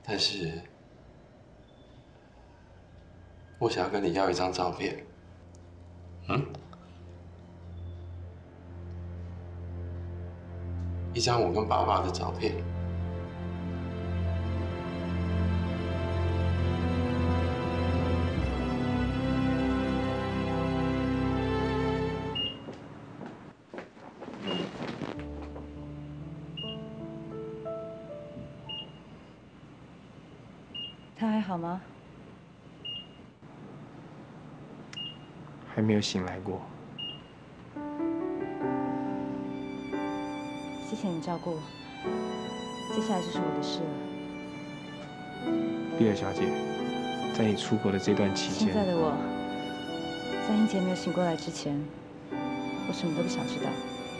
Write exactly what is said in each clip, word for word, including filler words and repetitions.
但是，我想要跟你要一张照片。嗯？一张我跟爸爸的照片。 他还好吗？ 还没有醒来过。 谢谢你照顾我，接下来就是我的事了。 碧儿小姐，在你出国的这段期间， 现在的我，在英杰没有醒过来之前，我什么都不想知道。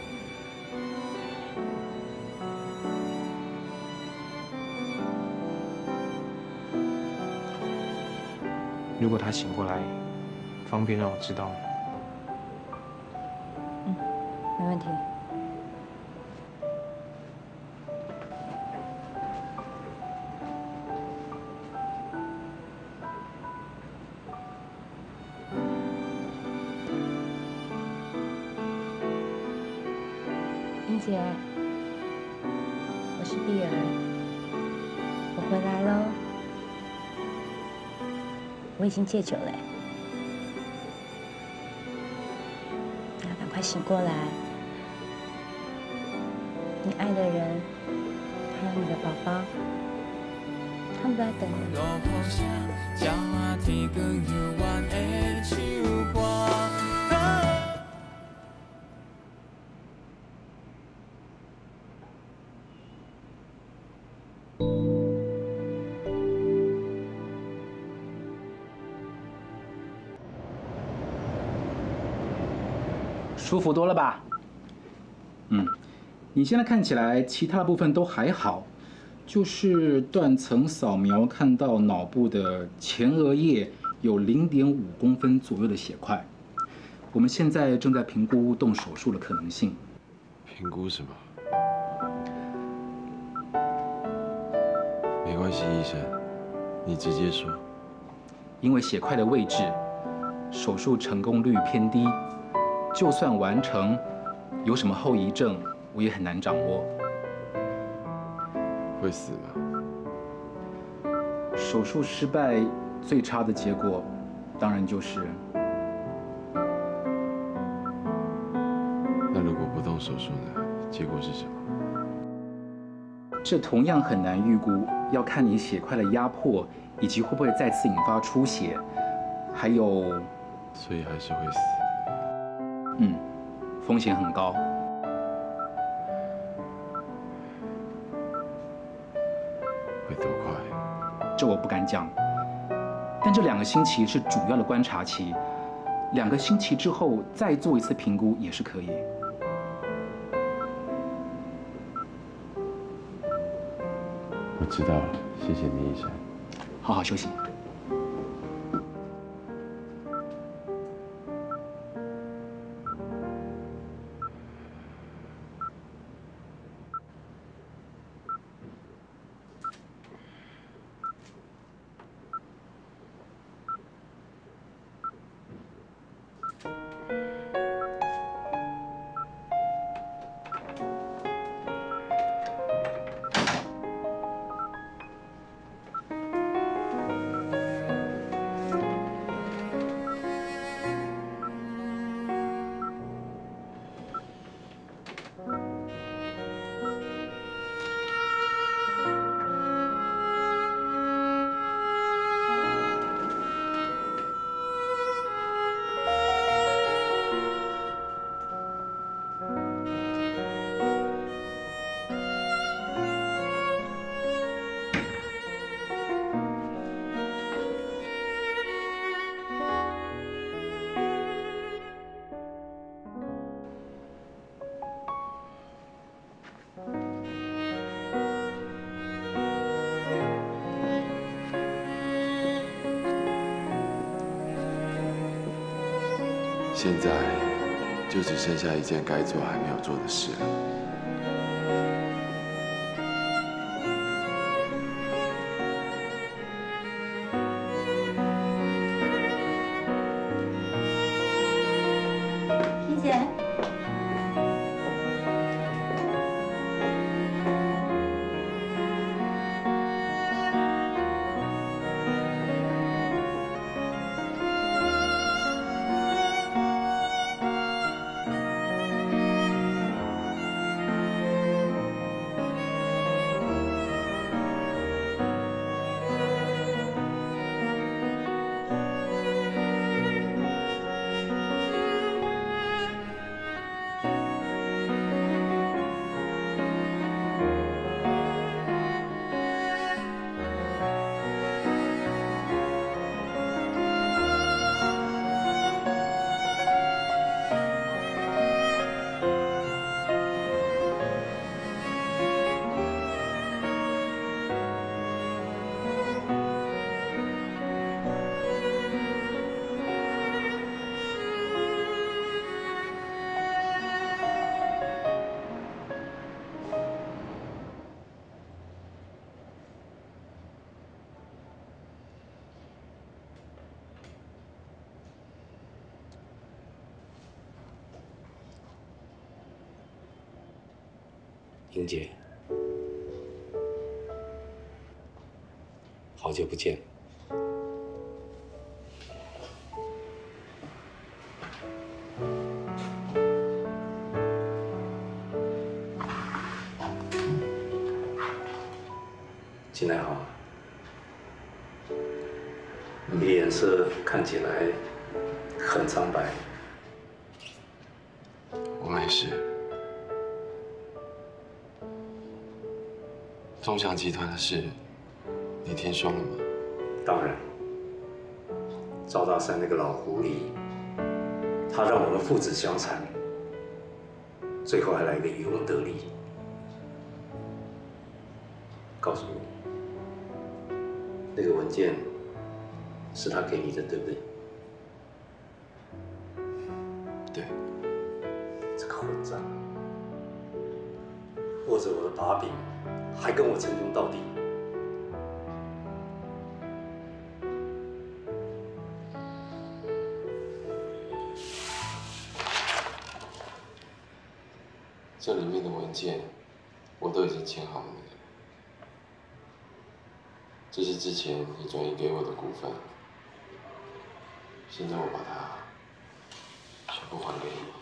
如果他醒过来，方便让我知道吗？ 嗯，没问题。英杰，我是碧儿，我回来喽。我已经戒酒了，你要赶快醒过来。你爱的人，还有你的宝宝，他们都在等你。 舒服多了吧？嗯，你现在看起来其他部分都还好，就是断层扫描看到脑部的前额叶有零点五公分左右的血块，我们现在正在评估动手术的可能性。 评估什么？没关系，医生，你直接说。 因为血块的位置，手术成功率偏低。就算完成，有什么后遗症，我也很难掌握。 会死吗？ 手术失败，最差的结果，当然就是…… 那如果不动手术呢？结果是什么？ 这同样很难预估，要看你血块的压迫，以及会不会再次引发出血，还有…… 所以还是会死。 嗯，风险很高。 会多快？ 这我不敢讲。但这两个星期是主要的观察期，两个星期之后再做一次评估也是可以。 我知道了，谢谢你，医生。 好好休息。 现在就只剩下一件该做还没有做的事了。 ， 英姐，好久不见。进来好吗？你脸色看起来很苍白。 我没事。中祥集团的事，你听说了吗？ 当然，赵大山那个老狐狸，他让我们父子相残，最后还来一个渔翁得利。告诉我，那个文件是他给你的，对不对？ 对。 这个混账，握着我的把柄，还跟我称兄道弟。 这里面的文件我都已经签好了。这是之前你转移给我的股份，现在我把它全部还给你。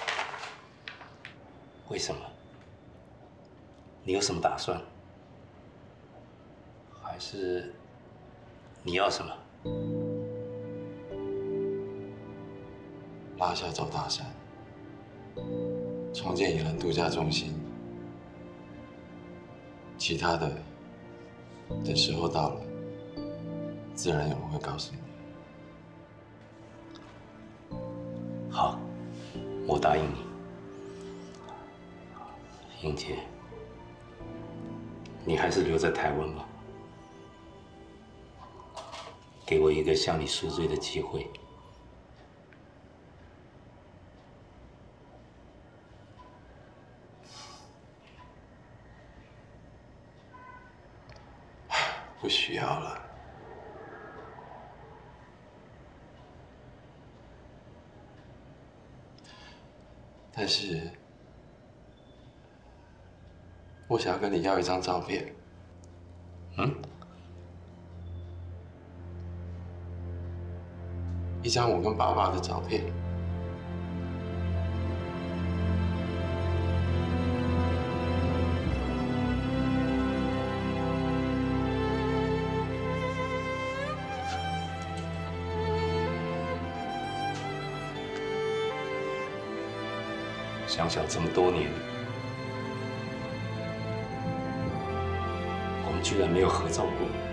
为什么？你有什么打算？还是你要什么？ 拉下赵大山，重建野人度假中心，其他的等时候到了，自然有人会告诉你。 好，我答应你。英姐，你还是留在台湾吧，给我一个向你赎罪的机会。 不需要了。但是，我想要跟你要一张照片。 嗯？ 一张我跟爸爸的照片。 想想这么多年，我们居然没有合照过。